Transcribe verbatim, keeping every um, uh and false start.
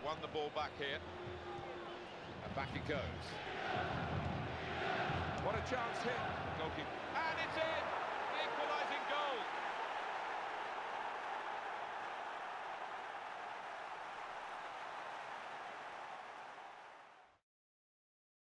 won the ball back here. And back it goes. What a chance here.